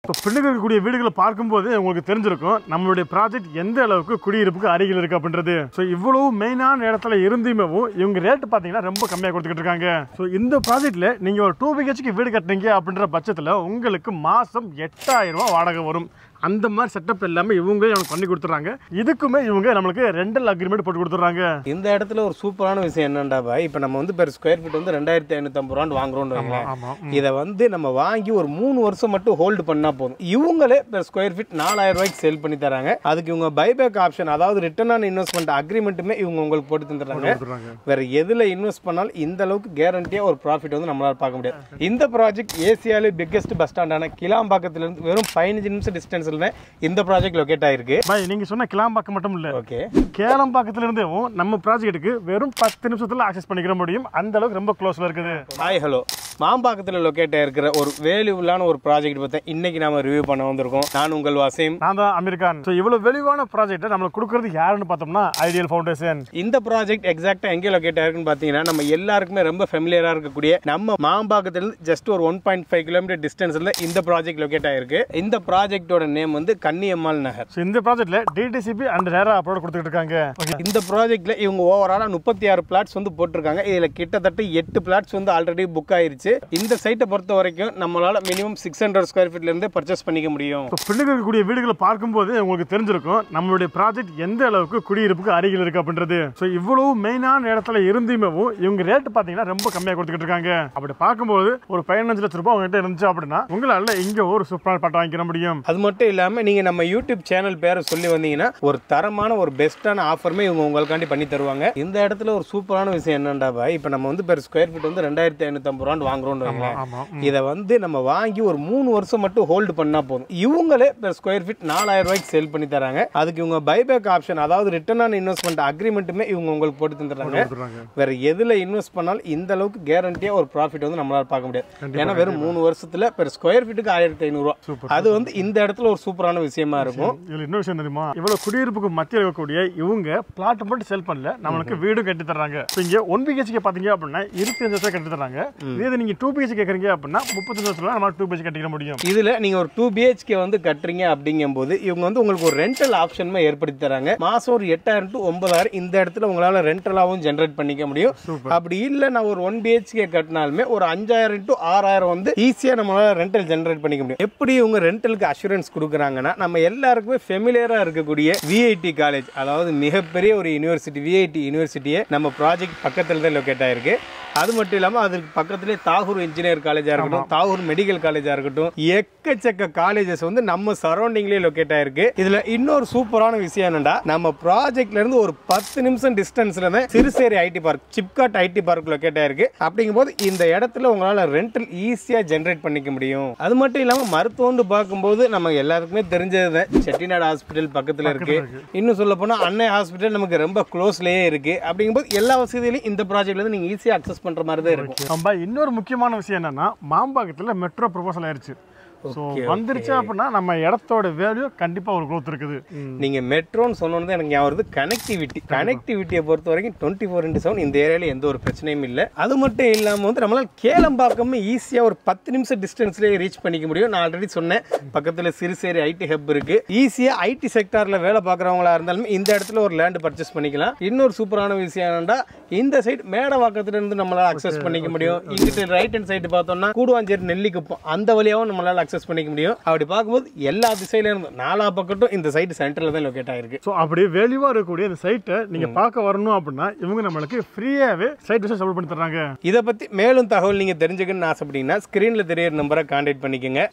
இப்போ பின்னுக்கு இருக்கக்கூடிய வீடுகளை பார்க்கும்போது உங்களுக்கு தெரிஞ்சிருக்கும் நம்மளுடைய ப்ராஜெக்ட் எந்த அளவுக்கு குடியிருப்புக்கு அருகில் இருக்கு அப்படின்றது. ஸோ இவ்வளவு மெயினான இடத்துல இருந்துமே இவங்க ரேட் பார்த்தீங்கன்னா ரொம்ப கம்மியாக கொடுத்துக்கிட்டு இருக்காங்க. ஸோ இந்த ப்ராஜெக்ட்ல நீங்க ஒரு 2 BHK வீடு கட்டுறீங்க அப்படின்ற பட்சத்தில் உங்களுக்கு மாசம் 8000 ரூபாய் வாடகை வரும். அந்த மாதிரி செட்டப் எல்லாமே இவங்களே நமக்கு பண்ணி கொடுத்துறாங்க. இதுக்குமே இவங்க நம்மளுக்கு ரெண்டல் அக்ரிமெண்ட் போட்டு கொடுத்துறாங்க. இந்த இடத்துல ஒரு சூப்பரான விஷயம் என்னண்டா பாய், இப்போ நம்ம வந்து பெர் ஸ்கொயர் ஃபீட் வந்து 2550 ரூபான்னு வாங்குறோம். இதை வந்து நம்ம வாங்கி ஒரு 3 வருஷம் மட்டும் ஹோல்டு பண்ணா போதும். இவங்களே பெர் ஸ்கொயர் ஃபீட் 4000 ரூபாய்க்கு சேல் பண்ணி தராங்க. அதுக்கு இவங்க பைபேக் ஆப்ஷன், அதாவது ரிட்டர்ன் ஆன் இன்வெஸ்ட்மெண்ட் அக்ரிமெண்ட்டுமே இவங்க உங்களுக்கு போட்டு தந்துடுறாங்க. வேற எதுல இன்வெஸ்ட் பண்ணாலும் இந்த அளவுக்கு கேரண்டியா ஒரு ப்ராஃபிட் வந்து நம்மளால பார்க்க முடியாது. இந்த ப்ராஜெக்ட் ஏசியாலே பிக்கெஸ்ட் பஸ் ஸ்டாண்டான கிளாம்பாக்கத்துல இருந்து வெறும் 15 நிமிஷம் டிஸ்டன்ஸ் இந்த ப்ராஜெக்ட் லொகேட் ஆயிருக்கு. பாய் நீங்க சொன்ன கிளாம்பாக்கம் மட்டும் இல்ல, ஓகே, கேளம்பாக்கத்துல இருந்து நம்ம ப்ராஜெக்ட்டுக்கு வெறும் 10 நிமிஷத்துல ஆக்சஸ் பண்ணிக்கிற முடியும். அந்த அளவுக்கு ரொம்ப க்ளோஸ்ல இருக்குது. ஹாய் ஹலோ, மாம்பாக்கத்தில் லொக்கேட் ஆயிருக்கிற ஒரு வேல்யூபிளான ஒரு ப்ராஜெக்ட் பற்றி இன்னைக்கு நாம ரிவ்யூ பண்ண வந்திருக்கோம். நான் உங்கள் வசீம், நான் தான் அமீர் கான். ஸோ இவ்வளவு வேல்யூவான ப்ராஜெக்ட்டை நம்மளுக்கு கொடுக்கறது யாருன்னு பார்த்தோம்னா ஐடியல் ஃபவுண்டேஷன். இந்த ப்ராஜெக்ட் எக்ஸாக்டா எங்கே லொக்கேட் ஆயிருக்குன்னு பார்த்தீங்கன்னா நம்ம எல்லாருக்குமே ரொம்ப ஃபெமிலியரா இருக்கக்கூடிய நம்ம மாம்பாக்கத்திலிருந்து ஜஸ்ட் ஒரு 1.5 கிலோமீட்டர் டிஸ்டன்ஸ்ல இந்த ப்ராஜெக்ட் லொக்கேட் ஆயிருக்கு. இந்த ப்ராஜெக்டோட நேம் வந்து கன்னியம்மாள் நகர். ஸோ இந்த ப்ராஜெக்ட்ல டிடிசிபி அண்ட் ரேரா அப்ரோட் கொடுத்துட்டு இருக்காங்க. இந்த ப்ராஜெக்ட்ல இவங்க ஓவராலா 36 பிளாட்ஸ் வந்து போட்டிருக்காங்க. இதுல கிட்டத்தட்ட 8 பிளாட்ஸ் வந்து ஆல்ரெடி புக் ஆயிருச்சு. இந்த சைட்டை பொறுத்த வரைக்கும் நம்மளால மினிமம் 600 ஸ்கொயர் ஃபீட்ல இருந்து பர்ச்சேஸ் பண்ணிக்க முடியும். பின்னுக்கு இருக்கக்கூடிய வீடுகளை பார்க்கும்போது உங்களுக்கு தெரிஞ்சிருக்கும் நம்மளுடைய ப்ராஜெக்ட் எந்த அளவுக்கு குடியிருப்புக்கு அருகில் இருக்கு அப்படின்றது. ஸோ இவ்வளவு மெயினான இடத்துல இருந்துமே இவங்க ரேட் பார்த்தீங்கன்னா ரொம்ப கம்மியாக கொடுத்துக்கிட்டு இருக்காங்க. அப்படி பார்க்கும்போது ஒரு 15 லட்சம் ரூபாய் உங்ககிட்ட இருந்துச்சு அப்படின்னா உங்களால இங்க ஒரு சூப்பரான பட்டம் வாங்கிக்க முடியும். அது மட்டும் இல்லாம நீங்க நம்ம யூடியூப் சேனல் பேரை சொல்லி வந்தீங்கன்னா ஒரு தரமான ஒரு பெஸ்டான ஆஃபருமே இவங்க உங்களுக்காண்டி பண்ணி தருவாங்க. இந்த இடத்துல ஒரு சூப்பரான விஷயம் என்னண்டா பாய், இப்போ நம்ம வந்து பெர் ஸ்கொயர் ஃபீட் வந்து 2550 ரூபான்னு வாங்குறோம். இதை வந்து நம்ம வாங்கி ஒரு 3 வருஷம் மட்டும் ஹோல்டு பண்ணா போதும். இவங்களே பெர் ஸ்கொயர் ஃபீட் 4000 ரூபாய்க்கு சேல் பண்ணி தராங்க. அதுக்கு இவங்க பைபேக் ஆப்ஷன், அதாவது ரிட்டர்ன் ஆன் இன்வெஸ்ட்மெண்ட் அக்ரிமெண்ட்டுமே இவங்க உங்களுக்கு போட்டு தந்துடுறாங்க. வேற எதுல இன்வெஸ்ட் பண்ணாலும் இந்த அளவுக்கு கேரண்டியா ஒரு ப்ராஃபிட் வந்து நம்மளால பார்க்க முடியாது. ஏன்னா வெறும் 3 வருஷத்துல பெர் ஸ்கொயர் ஃபீட்டுக்கு 1500 ரூபாய். அது வந்து இந்த இடத்துல ஒரு சூப்பரான விஷயமா இருக்கும். இதுல இன்னொரு விஷயம் தெரியுமா, இவ்வளவு குடியிருப்புக்கு மத்தியில் இருக்கக்கூடிய இவங்க பிளாட் மட்டும் செல் பண்ணல, நம்மளுக்கு வீடு கட்டி தர்றாங்க. இங்க 1 BHK பாத்தீங்க அப்படின்னா 25 லட்சம் கட்டி தர்றாங்க. இதே நீங்க 2 BHK கேக்குறீங்க அப்படின்னா 35 லட்சம் நம்ம 2 BHK கட்டிக்க முடியும். இதுல நீங்க ஒரு 2 BHK வந்து கட்டுறீங்க அப்படிங்கும்போது இவங்க வந்து உங்களுக்கு ஒரு ரெண்டல் ஆப்ஷனுமே ஏற்படுத்தி தராங்க. மாசம் ஒரு 8000 to 9000 இந்த இடத்துல உங்களால ரெண்டலாவும் ஜெனரேட் பண்ணிக்க முடியும். அப்படி இல்ல நான் ஒரு 1 BHK கட்டினாலுமே ஒரு 5000 to 6000 வந்து ஈஸியா நம்மளால ரெண்டல் ஜெனரேட் பண்ணிக்க முடியும். எப்படி இவங்க ரெண்டலுக்கு அஷூரன்ஸ் கொடுக்குறாங்கன்னா நம்ம எல்லாருக்குமே ஃபெமிலியரா இருக்கக்கூடிய VIT காலேஜ், அதாவது மிகப்பெரிய ஒரு யூனிவர்சிட்டி VIT யூனிவர்சிட்டியே நம்ம ப்ராஜெக்ட் பக்கத்துல தான் லொக்கேட் ஆயிருக்கு. அது மட்டும் இல்லாம அதுக்கு பக்கத்திலே தாகூர் இன்ஜினியர் காலேஜா இருக்கட்டும், தாகூர் மெடிக்கல் காலேஜா இருக்கட்டும், எக்கச்சக்க காலேஜஸ் வந்து நம்ம சரௌண்டிங்லயே லொக்கேட் ஆயிருக்கு. இதுல இன்னொரு சூப்பரான விஷயம் என்னன்னா நம்ம ப்ராஜெக்ட்ல இருந்து ஒரு 10 நிமிஷம் டிஸ்டன்ஸ்ல தான் Siruseri IT park, SIPCOT IT park locate ஆயிருக்கு. அப்படிங்கும்போது இந்த இடத்துல உங்களால ரெண்டல் ஈஸியா ஜெனரேட் பண்ணிக்க முடியும். அது மட்டும் இல்லாம மருத்துவம்னு பார்க்கும்போது நம்ம எல்லாருக்குமே தெரிஞ்சது செட்டிநாடு ஹாஸ்பிட்டல் பக்கத்துல இருக்கு. இன்னும் சொல்ல போனா அன்னை ஹாஸ்பிட்டல் நமக்கு ரொம்ப க்ளோஸ்லயே இருக்கு. அப்படிங்கும்போது எல்லா வசதியிலையும் இந்த ப்ராஜெக்ட்ல இருந்து நீங்க ஈஸியா அக்சஸ் பண்ற மாதிரி தான் இருக்கும். இன்னொரு முக்கியமான விஷயம் என்னன்னா மாம்பாக்கத்துல மெட்ரோ ப்ரொபோசல் ஆயிருச்சு. வந்துருச்சு அப்படின்னா நம்ம இடத்தோட வேல்யூ கண்டிப்பா ஒரு growth இருக்குது. நீங்க மெட்ரோன்னு சொன்னது எனக்கு ஞாபகம் வருது கனெக்டிவிட்டியை பொறுத்த வரைக்கும் 24/7 இந்த ஏரியால எந்த ஒரு பிரச்சனையும் இல்லை. அது மட்டும் இல்லாம வந்து நம்மளால கேளம்பாக்கம் ஈஸியா ஒரு 10 நிமிஷம் டிஸ்டன்ஸ்லயே ரீச் பண்ணிக்க முடியும். நான் ஆல்ரெடி சொன்னேன் பக்கத்துல சிறுசேரி ஐடி ஹப் இருக்கு. ஈஸியா ஐடி செக்டார்ல வேலை பார்க்கறவங்களா இருந்தாலும் இந்த இடத்துல ஒரு லேண்ட் பர்ச்சேஸ் பண்ணிக்கலாம். இன்னொரு சூப்பரான விஷயம் என்னன்னா இந்த சைடு மேடவாக்கத்துல இருந்து நம்மளால அக்சஸ் பண்ணிக்க முடியும். இங்கிட்ட ரைட் ஹேண்ட் சைடு பார்த்தோம்னா கூடுவாஞ்சேரி நெல்லிக்குப்பம் அந்த வழியாவும் நம்மளால அக்சஸ் பண்ணிக்க முடியும். அப்படி பார்க்கும்போது எல்லா திசையில இருந்து 4 பக்கட்டும் இந்த சைட் சென்டர்ல தான் லொகேட் ஆயிருக்கு. சோ அப்படி வேல்யூவா இருக்கக்கூடிய இந்த சைட்டை நீங்க பார்க்க வரணும் அப்படின்னா இவங்க நம்மளுக்கு ஃப்ரீயாவே சைட் விசிட் சப்போர்ட் பண்ணி தராங்க. இதை பத்தி மேலும் தகவல் நீங்க தெரிஞ்சுக்கணும்னு ஆசைப்பட்டீங்கன்னா ஸ்கிரீன்ல தெரியற நம்பரை கான்டாக்ட் பண்ணிக்கோங்க.